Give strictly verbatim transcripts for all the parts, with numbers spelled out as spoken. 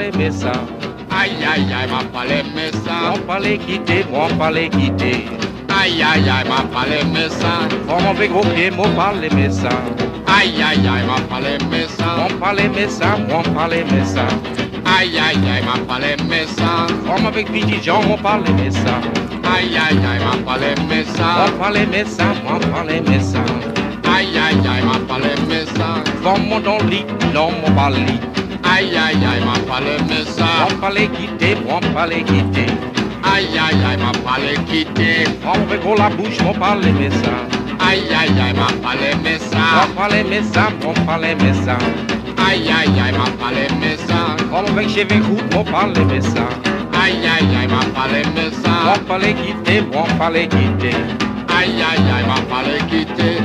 parler mais ça. Aïe aïe aïe, m'a parlé mais ça. Mon pas les quitter, mon pas les quitter. Aïe aïe aïe, m'a parlé mais ça. Pour mon gros pied, mon parler mais ça. Aïe aïe aïe, m'a parlé mais ça. Mon parler mais ça, mon parler mais ça. Aïe aïe aïe, m'a parlé mais ça. Forme avec petit Jean, mon parler mais ça. Aïe aïe aïe, m'a parlé mais ça. Mon parler mais ça, mon parler mais ça. Aïe aïe aïe, m'a parlé mais ça. Forme mon dans lit, non mon parler. Aïe aïe aïe, m'a parlé mais ça. Mon parler quitter, mon parler quitter. Aïe aïe aïe, m'a parlé quitter. Forme avec gros la bouche, mon parler mais ça. Aïe aïe aïe, m'a parlé mais ça. Mon parler mais ça, mon parler mais ça. Aïe aïe aïe, m'a parlé mais ça. Forme avec cheveux roux, mon parler mais ça. Aïe aïe aïe, m'a parlé mais ça. Mon parler quitter, mon parler quitter. Aïe aïe aïe, m'a parlé quitter.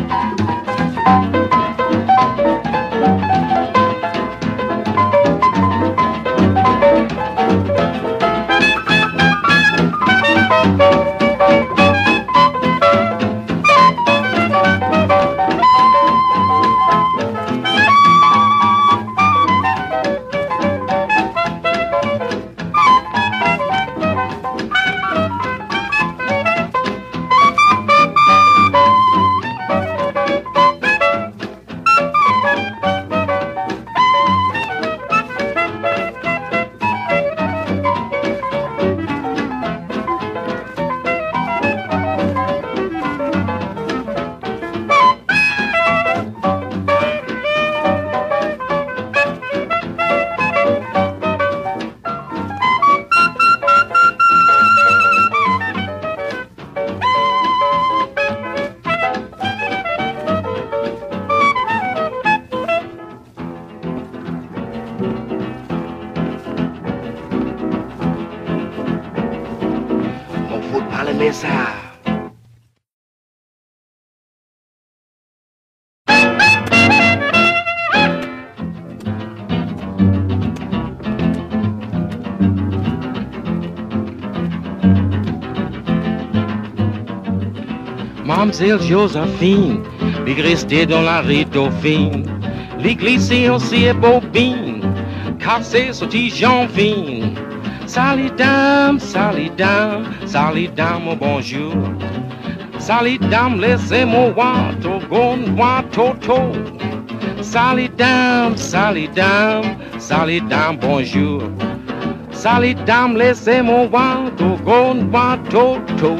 Mademoiselle Josephine, les restés dans la rue Dauphine, les glissés aussi et bobine, cassés sur Jean fine. Salut dame, salut dame, salut dame, oh bonjour. Salut dame, laissez-moi voir, to gon, voir, toto. Salut dame, salut dame, salut dame, bonjour. Salut dame, laissez-moi voir, to gon, voir, toto.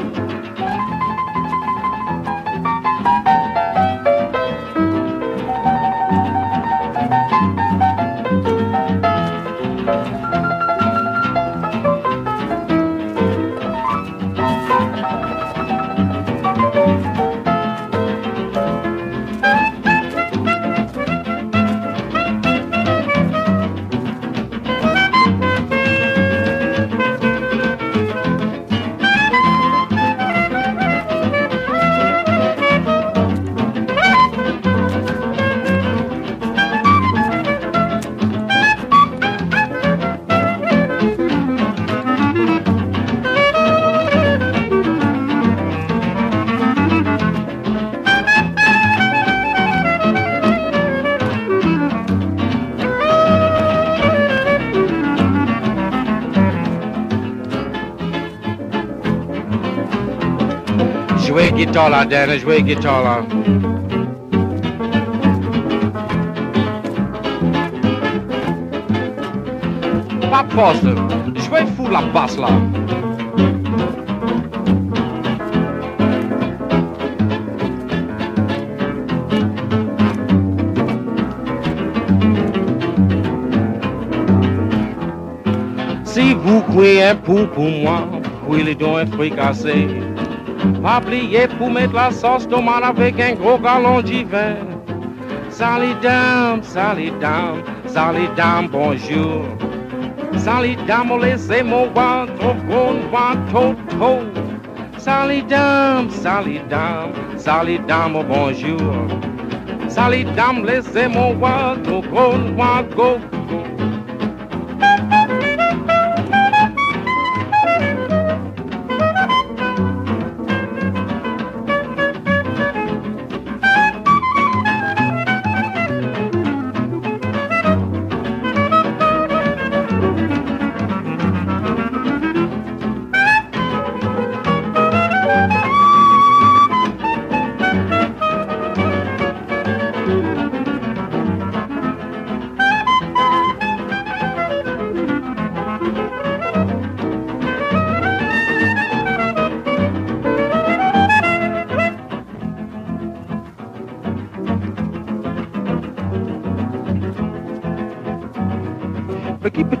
Jouez guitare là, Dan, jouez guitare là. Pas de poste, jouez fou la basse là. Si vous couez un pou pour moi, couez les dents et fricassés. Pas oublier pour mettre la sauce tomate avec un gros gallon d'hiver. Salut dame, salut dame, salut dame, bonjour. Salut dame, laissez-moi voir, trop gros, voir, toto. Salut dame, salut dame, salut dame, bonjour. Salut dame, laissez-moi voir, trop gros, voir, go, go.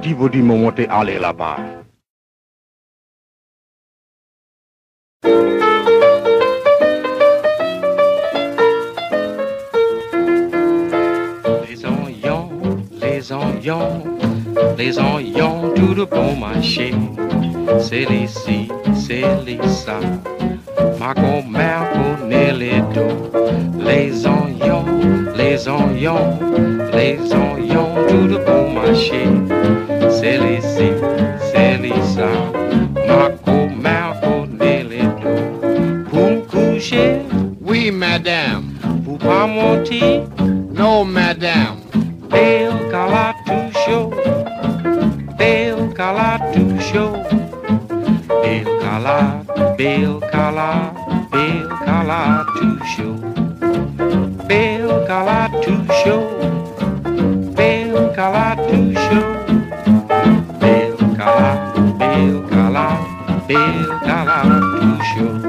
petit vous dit mon monter aller là-bas. Les oignons, les oignons, les oignons, tout de bon marché. C'est ici, c'est ça. Ma grand-mère connaît les dos. Les oignons, les oignons, les oignons, tout de bon marché. C'est ici, c'est ça. Ma grand-mère connaît les dos. Pour me coucher, Oui, madame. pour pas monter, No, madame. Bel cala tout chaud, bel cala tout chaud, bel cala, bel cala, bel cala tout chaud, bel cala tout chaud, bel cala tout chaud, bel cala, bel cala, bel cala tout chaud.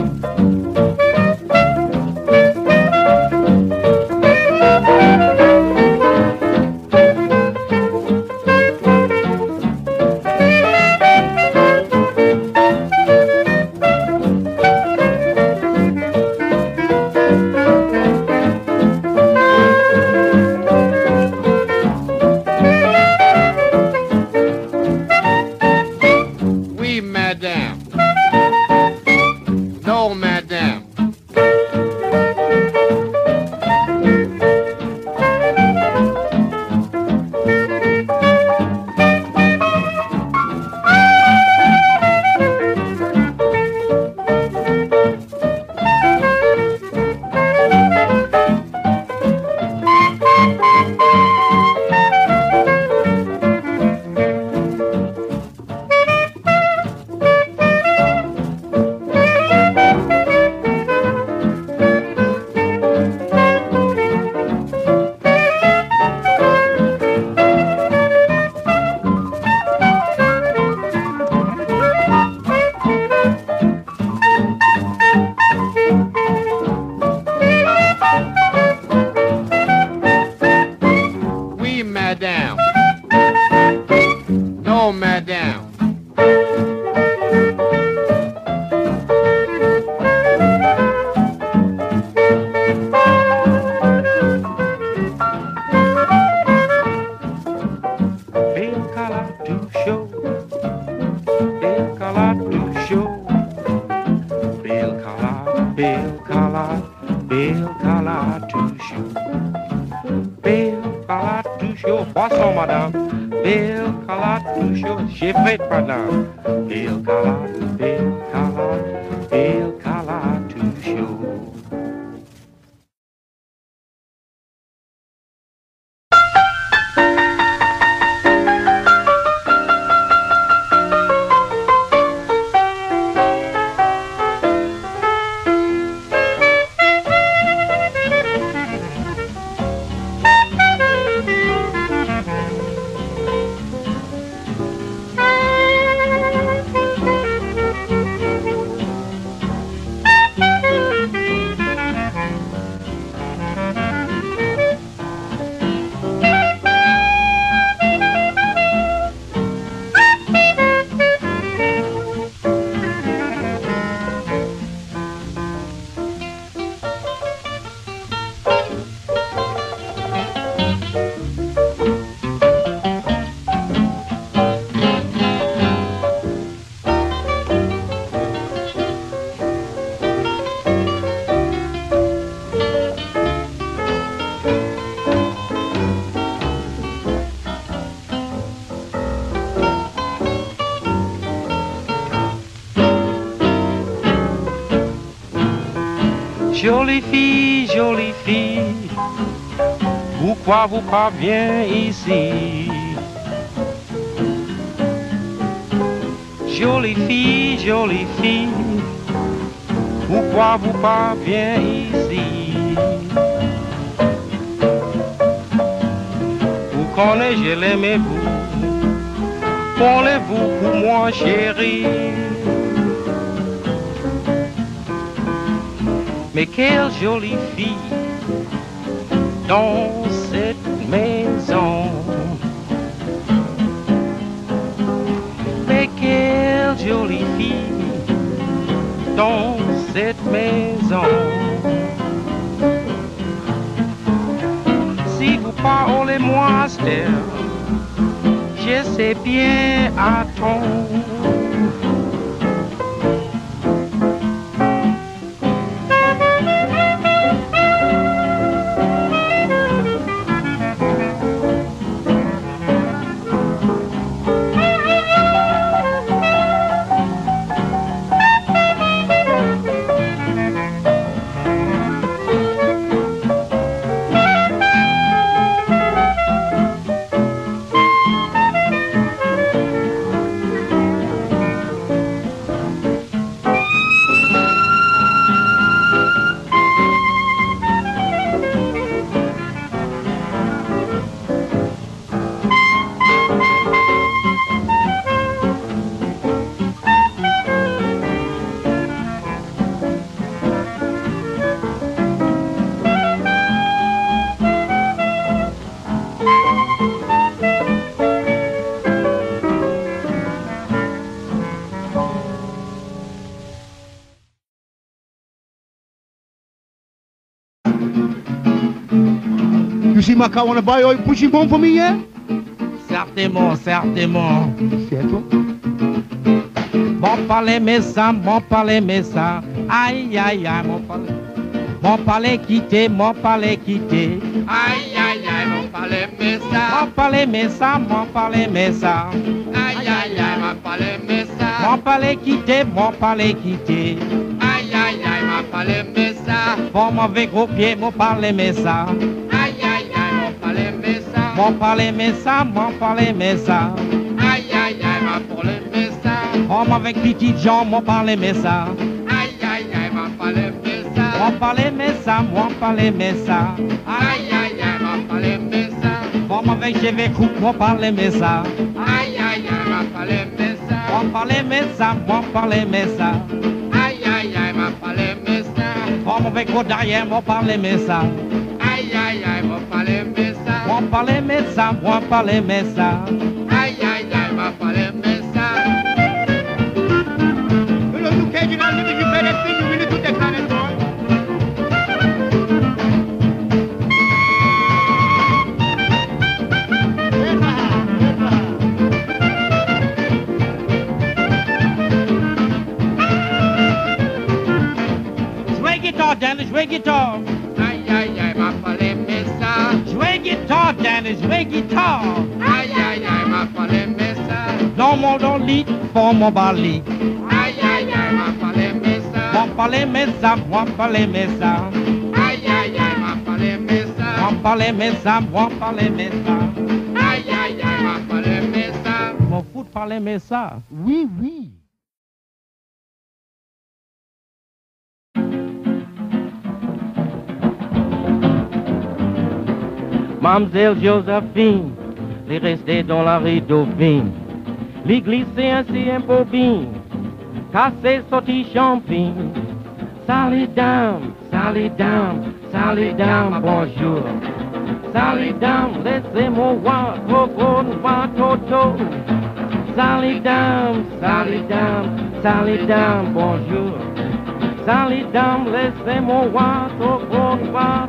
Oui, madame. No, madame. Oui, madame. No, madame. Bel cala tout chaud, bel cala tout chaud, bel cala, bel cala, bel cala tout chaud, bel cala tout chaud. Boisson, madame, bel cala tout chaud. J'ai fait, madame, bel cala, bel cala, bel cala tout chaud. Jolie fille, jolie fille, pourquoi vous pas bien ici? Jolie fille, jolie fille, pourquoi vous pas bien ici? Vous connaissez, je l'aimais vous, parlez-vous pour moi chérie? Mais quelle jolie fille dans cette maison. dans cette maison. Si vous parlez-moi, Esther, je sais bien attendre. You see my car, wanna buy oil pushing bomb for me, yeah? Certainement, certainement. C'est tout. Mon palais, mais ça, mon palais, mais ça. Aïe, aïe, aïe, mon palais. Mon palais quitté, mon palais quitté. Aïe, aïe, aïe, mon palais, mais ça. Mon palais, mais ça, mon palais, mais ça. Aïe, aïe, aïe, mon palais, mais ça. Mon palais quitté, mon palais quitté. Aïe, aïe, aïe, mon palais, mais ça. Bon, mauvais gros pied, mon palais, mais ça. Aïe, aïe, aïe, mon palais, mais ça. Mon palais, mais ça, mon palais, mais ça. Aïe, aïe, aïe, mon palais, mais ça. Homme avec petit Jean, mon palais, mais ça. Aïe, aïe, aïe, mon palais, mais ça. Mon palais, mais ça, mon palais, mais ça. Aïe, aïe, aïe, mon palais, mais ça. Homme avec cheveux courts, mon palais, mais ça. Aïe, aïe, aïe, mon palais, mais ça. Mon palais, mais ça, mon palais, mais ça. Aïe, aïe, aïe, mon palais, mais ça. Homme avec gros derrière, mon palais, mais ça. Aïe, aïe, aïe, mon palais, mais ça. Mon palais, mais ça, mon palais, mais ça. Aïe, aïe, aïe, mon palais, mais ça. You know, you can't get out of it, you better think you really do that kind of noise. Jouez guitare, Dennis, jouez guitare. Aïe, aïe, aïe, mon palais, mais ça. Jouez guitare, Dennis, jouez guitare. Aïe, aïe, aïe, mon palais, mais ça. Dans mon don lit, pour mon bali. Aïe, aïe, aïe, mon palais, mais ça. Mon palais, mais ça, mon palais, mais ça. Aïe, aïe, aïe, mon palais, mais ça. Mon palais, mais ça, mon palais, mais ça. Aïe, aïe, aïe, mon palais, mais ça. Mon foot palais, mais ça. Oui, oui. Mademoiselle Josephine, les restés dans la rue Dauphine. Les glisser ainsi un bobine, casser sorti champine. Salut dame, salut dame, salut dame, bonjour. Salut dame, laissez-moi voir, trop voir toto. Salut dame, salut dame, salut dame, bonjour. Salut dame, laissez-moi voir, trop voir.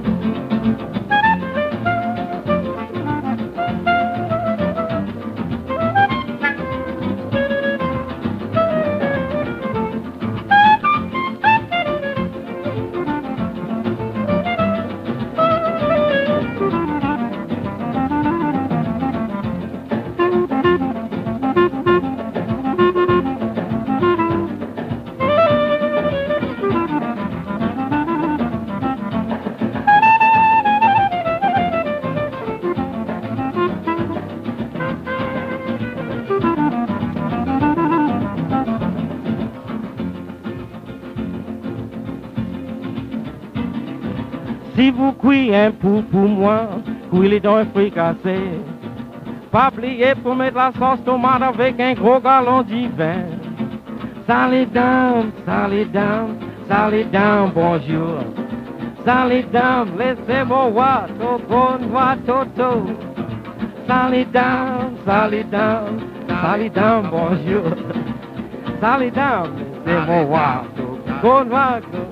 Si vous cuisez un pou pour moi, cuisez les dents fricassées. Pas oublier pour mettre la sauce tomate avec un gros galon de vin. Salut dame, salut dame, salut dame, bonjour. Salut dame, laissez-moi voir, toto, voir toto. Salut dame, salut dame, salut dame, bonjour. Salut dame, laissez-moi voir, toto. go noir, go.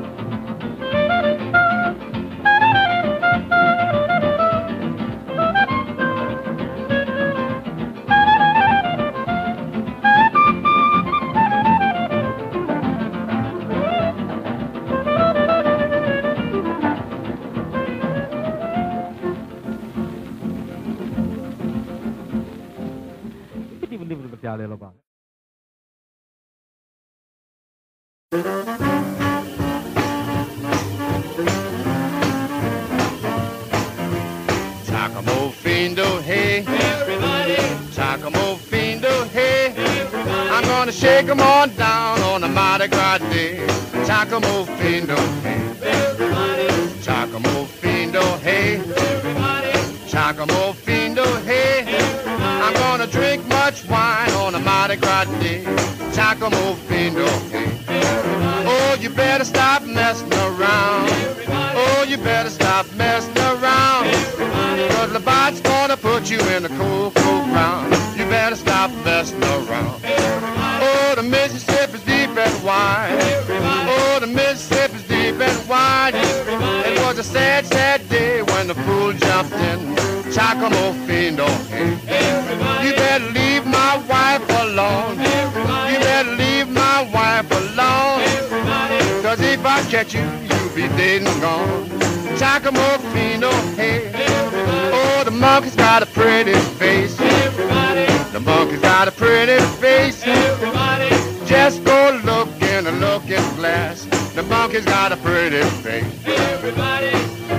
Giacomo Findo, hey, everybody. Giacomo Findo, hey, everybody. I'm gonna shake 'em on down on the Mardi Gras day. Giacomo Findo, hey, everybody. Giacomo Findo, hey, everybody. Giacomo Findo, hey, everybody. I'm gonna drink much wine on the Mardi Gras day. Giacomo Findo, hey, everybody. Oh, you better stop messing around. Everybody. Oh, you better stop messing around. Everybody. Cause the bot's gonna put you in the cold, cold ground. You better stop messing around. Everybody. Oh, the Mississippi's deep and wide. Everybody. Oh, the Mississippi's deep and wide. Everybody. It was a sad, sad day when the fool jumped in. Giacomo Findo, hey. Everybody. You better leave my wife alone. Everybody. You better leave my wife alone. Everybody. Cause if I catch you, you'll be dead and gone. Giacomo Findo, hey. Everybody. Oh, the monkey's got a pretty face. Everybody. The monkey's got a pretty face. Everybody. Just go look in the looking glass. The monkey's got a pretty face. Everybody.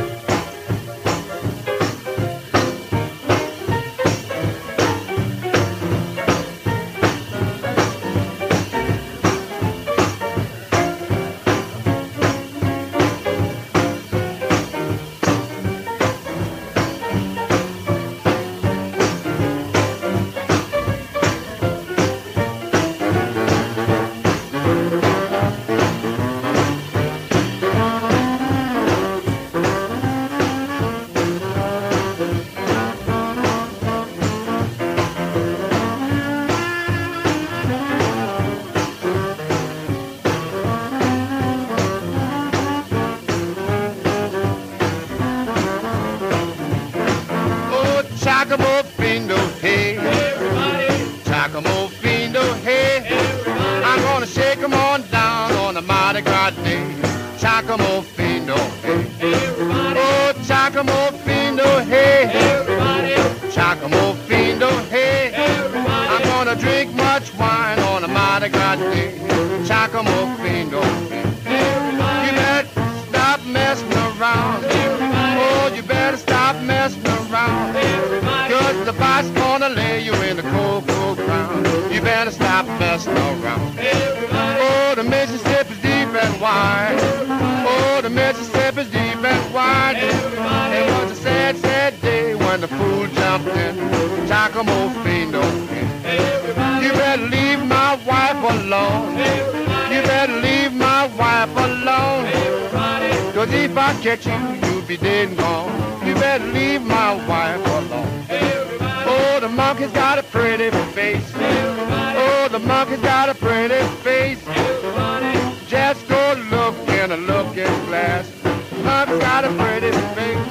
Giacomo Findo, hey, everybody. Giacomo Findo, hey, everybody. I'm gonna shake 'em on down on the Mardi Gras day. Giacomo Findo, hey, everybody. Oh, Giacomo Findo, hey, everybody. Giacomo Findo, hey, everybody. I'm gonna drink much wine on the Mardi Gras day. Giacomo Findo, hey, everybody. You better stop messing around. Everybody. Oh, you better stop messing around. Everybody. Cause the bot's gonna lay you in the cold, cold ground. You better stop messing around. Everybody. Oh, the Mississippi's deep and wide. Everybody. Oh, the Mississippi's deep and wide. Everybody. It was a sad, sad day when the fool jumped in. Giacomo Findo. Everybody. You better leave my wife alone. Everybody. You better leave my wife alone. Everybody. Cause if I catch you, you'll be dead and gone. You better leave my wife alone. Everybody. Oh, the monkey's got a pretty face. Everybody. Oh, the monkey's got a pretty face. Everybody. Just go look in a looking glass. The monkey's got a pretty face.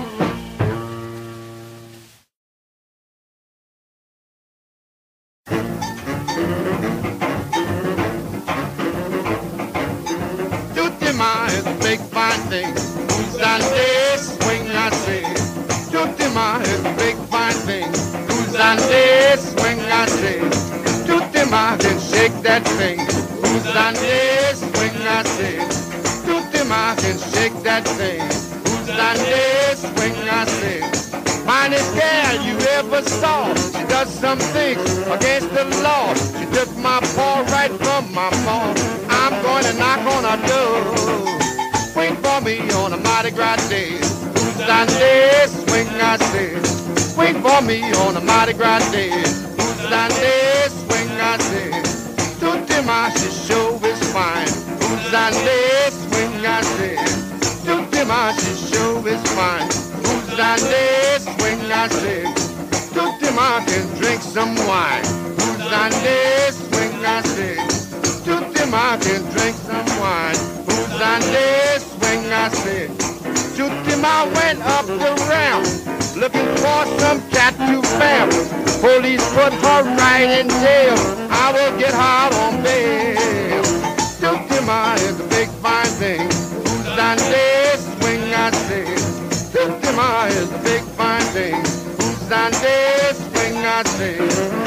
Tutti-ma is a big fine thing. Sunday swing, I say. Tutti-ma is a big fine thing. Sunday swing, I say. Tutti-ma can shake that thing. Sunday swing, I say. Tutti-ma can shake that thing. Sunday swing, I say. Finest girl you ever saw. She does some things against the law. She took my paw right from my paw. I'm going to knock on her door. Wait for me on a Mardi Gras day. Sunday swing, I say. Wait for me on a Mardi Gras day. Sunday swing, I say. Tutti-ma, she sure is fine. Sunday swing, I say. Tutti-ma, she sure is fine. Sunday swing, I say. Tutti-ma can drink some wine. Sunday swing, I say. Tutti-ma I can drink some wine. Who's on this swing, I said. Chutima went up the ramp, looking for some cat to bam. Police put her right in jail. I will get hard on bail. Chutima is a big fine thing. Who's on this swing, I said. Chutima is a big fine thing. Who's on this swing, I said.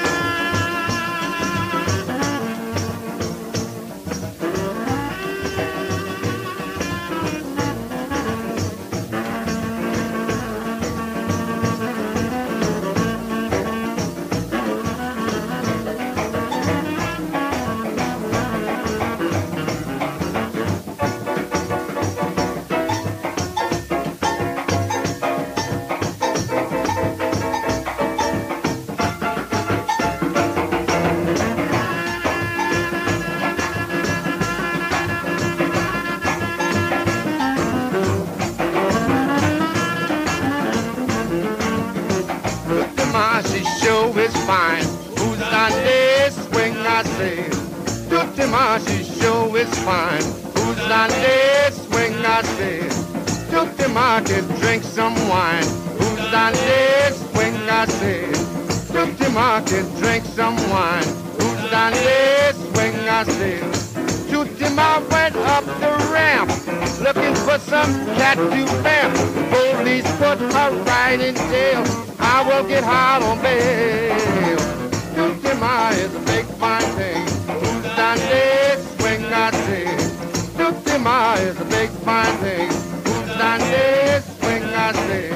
She sure is fine. Who's on this swing, I say. Chutima, she sure is fine. Who's on this swing, I say. Chutima can drink some wine. Who's on this swing, I say. Chutima can drink some wine. Who's on this swing, I say. Chutima went up the ramp, looking for some cat to bam. Police put her right in jail. I will get hard on bail. Chutima is a big fine thing. Who's on this swing, I say. Chutima is a big fine thing. Who's on this swing, I say.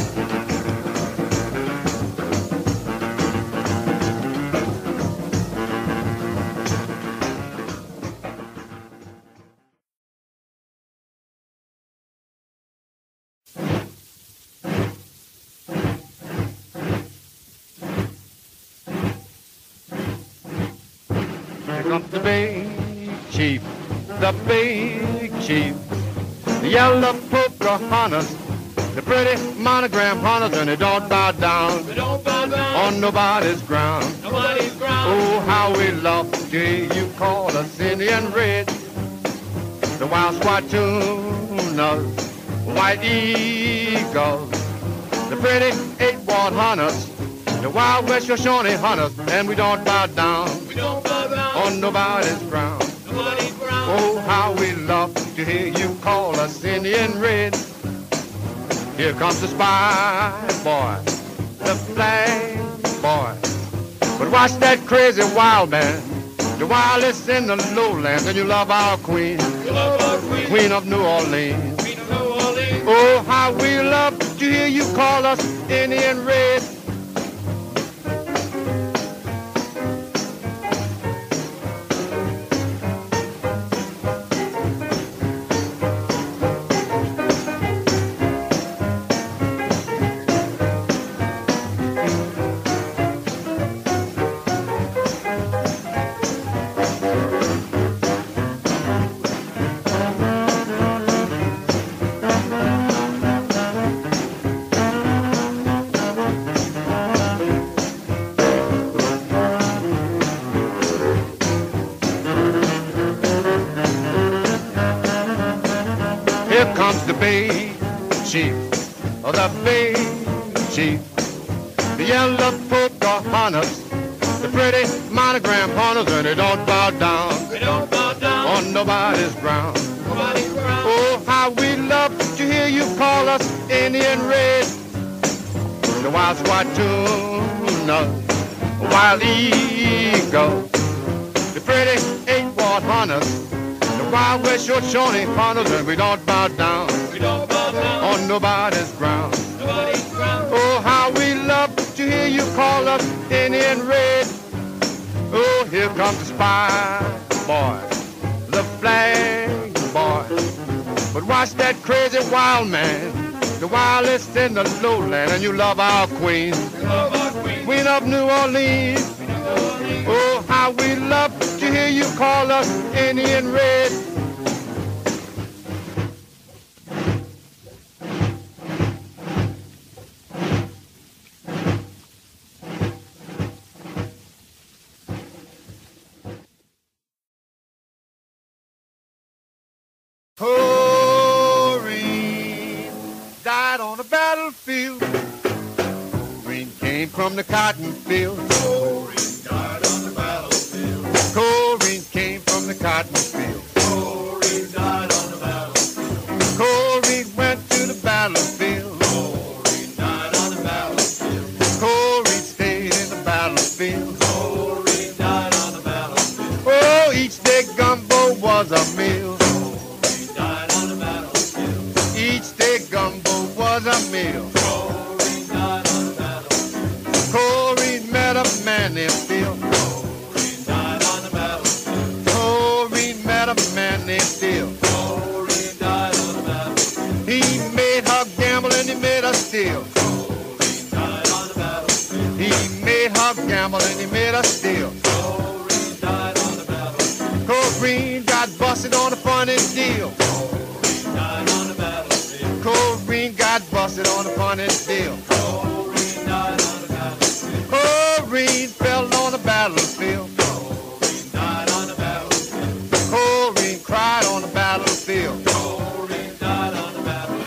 Here comes the big chief, the big chief, the yellow polka hunters, the pretty monogram hunters, and they don't bow down, We don't bow down on nobody's ground. nobody's ground. Oh, how we love to hear you call us Indian Red, the wild Swatunas, white eagles, the pretty eight-ward hunters, the wild West Shoshone hunters, and we don't bow down We don't bow down on nobody's ground. nobody's ground. Oh, how we love to hear you call us Indian Red. Here comes the spy boy, the flag boy. But watch that crazy wild man, the wildest in the lowlands, and you love our queen, We love our queen, queen of New Orleans. Queen of New Orleans. Oh, how we love to hear you call us Indian Red. Here comes the big chief, oh, the big chief, the yellow polka hunters, the pretty monogram hunters, and they don't bow down We don't bow down on nobody's ground. nobody's ground. Oh, how we love to hear you call us Indian Red, the wild Swatuna, wild eagle, the pretty eight-ward hunters, the wild West Shoshone hunters, and we don't bow down We don't bow down on nobody's ground. nobody's ground. Oh, how we love to hear you call us Indian Red. Oh, here comes the spy boy, the flag boy. But watch that crazy wild man, the wildest in the lowland, and you love our queen, We love our queen, queen of New Orleans. Queen of New Orleans. Oh, how we love to hear you call us Indian Red. Corrine died on the battlefield. Corrine came from the cotton field. Corrine died on the battlefield. Corrine came from the cotton field. Corrine died on the battlefield. Corrine went to the battlefield. Corrine died on the battlefield. Corrine stayed in the battlefield. Corrine died on the battlefield. Oh, each day gumbo was a meal. Corrine died on the battlefield. Each day gumbo was a meal. Corrine died on the battlefield. Corrine met a man named Phil. Corrine died on the battlefield. Corrine met a man named Phil. Corrine died on the battlefield. He made her gamble and he made her steal. Corrine died on the battlefield. He made her gamble and he made her steal. Corrine died on the battlefield. Corrine got busted on a funny deal. Corrine died on the battlefield. Corrine got busted on a funny deal. Corrine died on the battlefield. Corrine fell on the battlefield. Corrine died on the battlefield. Corrine cried on the battlefield. Corrine died on the battlefield.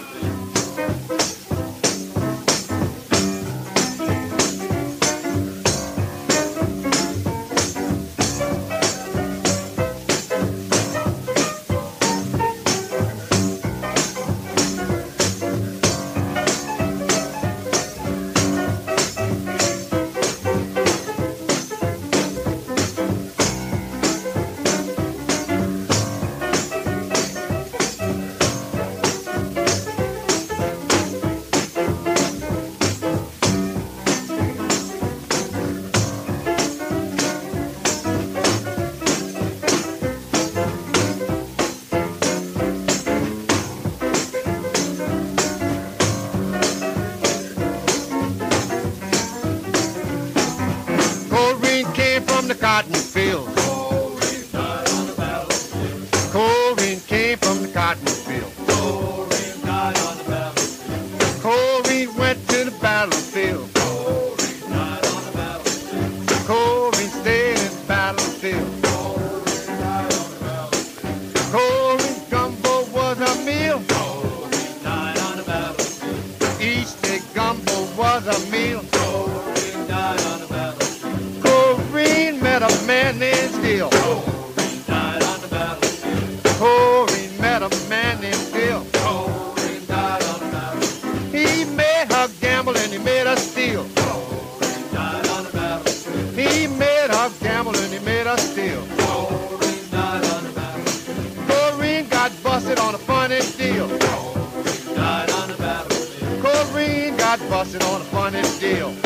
Corrine came from the cotton field. Corrine died on the battlefield. Corrine came from the cotton field. Corrine died on the battlefield. Corrine went to the battlefield. Corrine died on the battlefield. Corrine stayed in the battlefield. Corrine died on the battlefield. Corrine gumbo was a meal. Corrine died on the battlefield. Each day gumbo was a meal. Corrine died on the battlefield. Corrine met a man named Steele. Corrine died on the battlefield. Corrine met a man named Steele. Corrine died on the battlefield. He made her gamble and he made her steal. Corrine died on the battlefield. He made her gamble and he made her steal. Corrine died on the battlefield. Corrine got busted on a funny deal. Corrine died on the battlefield. Corrine got busted on a funny deal.